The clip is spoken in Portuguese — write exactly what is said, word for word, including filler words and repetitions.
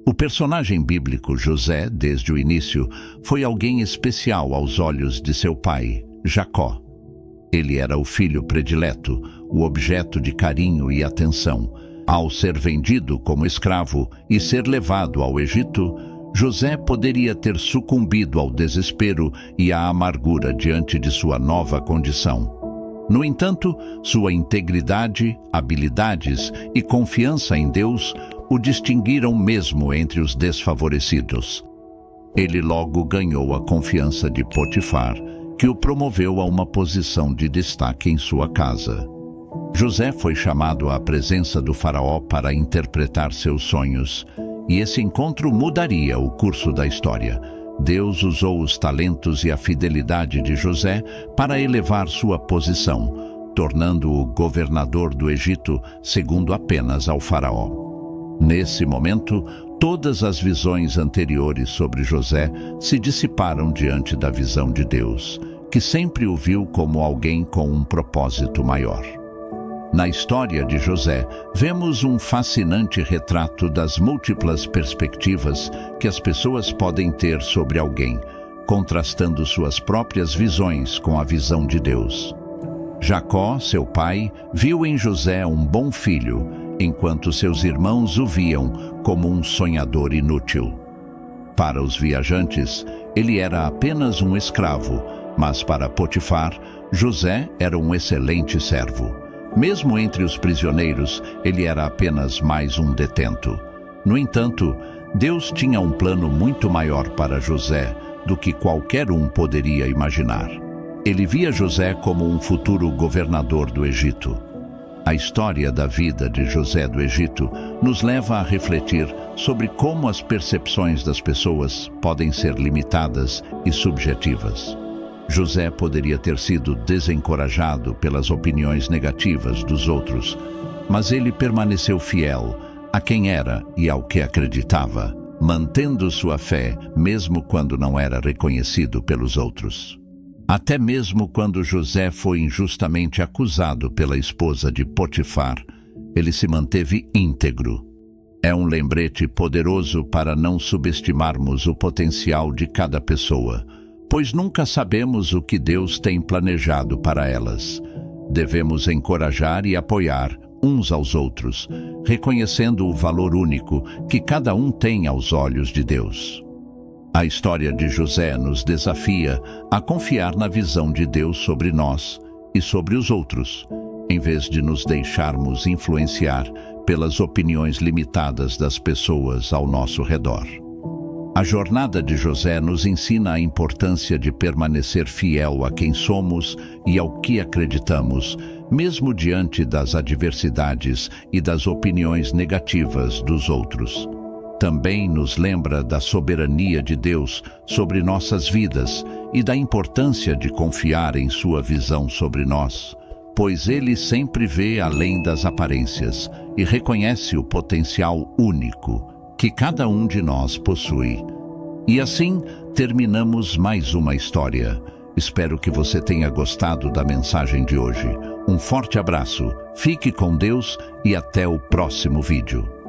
O personagem bíblico José, desde o início, foi alguém especial aos olhos de seu pai, Jacó. Ele era o filho predileto, o objeto de carinho e atenção. Ao ser vendido como escravo e ser levado ao Egito, José poderia ter sucumbido ao desespero e à amargura diante de sua nova condição. No entanto, sua integridade, habilidades e confiança em Deus o distinguiram mesmo entre os desfavorecidos. Ele logo ganhou a confiança de Potifar, que o promoveu a uma posição de destaque em sua casa. José foi chamado à presença do faraó para interpretar seus sonhos, e esse encontro mudaria o curso da história. Deus usou os talentos e a fidelidade de José para elevar sua posição, tornando-o governador do Egito, segundo apenas ao faraó. Nesse momento, todas as visões anteriores sobre José se dissiparam diante da visão de Deus, que sempre o viu como alguém com um propósito maior. Na história de José, vemos um fascinante retrato das múltiplas perspectivas que as pessoas podem ter sobre alguém, contrastando suas próprias visões com a visão de Deus. Jacó, seu pai, viu em José um bom filho, enquanto seus irmãos o viam como um sonhador inútil. Para os viajantes, ele era apenas um escravo, mas para Potifar, José era um excelente servo. Mesmo entre os prisioneiros, ele era apenas mais um detento. No entanto, Deus tinha um plano muito maior para José do que qualquer um poderia imaginar. Ele via José como um futuro governador do Egito. A história da vida de José do Egito nos leva a refletir sobre como as percepções das pessoas podem ser limitadas e subjetivas. José poderia ter sido desencorajado pelas opiniões negativas dos outros, mas ele permaneceu fiel a quem era e ao que acreditava, mantendo sua fé mesmo quando não era reconhecido pelos outros. Até mesmo quando José foi injustamente acusado pela esposa de Potifar, ele se manteve íntegro. É um lembrete poderoso para não subestimarmos o potencial de cada pessoa, pois nunca sabemos o que Deus tem planejado para elas. Devemos encorajar e apoiar uns aos outros, reconhecendo o valor único que cada um tem aos olhos de Deus. A história de José nos desafia a confiar na visão de Deus sobre nós e sobre os outros, em vez de nos deixarmos influenciar pelas opiniões limitadas das pessoas ao nosso redor. A jornada de José nos ensina a importância de permanecer fiel a quem somos e ao que acreditamos, mesmo diante das adversidades e das opiniões negativas dos outros. Também nos lembra da soberania de Deus sobre nossas vidas e da importância de confiar em sua visão sobre nós, pois Ele sempre vê além das aparências e reconhece o potencial único que cada um de nós possui. E assim, terminamos mais uma história. Espero que você tenha gostado da mensagem de hoje. Um forte abraço, fique com Deus e até o próximo vídeo.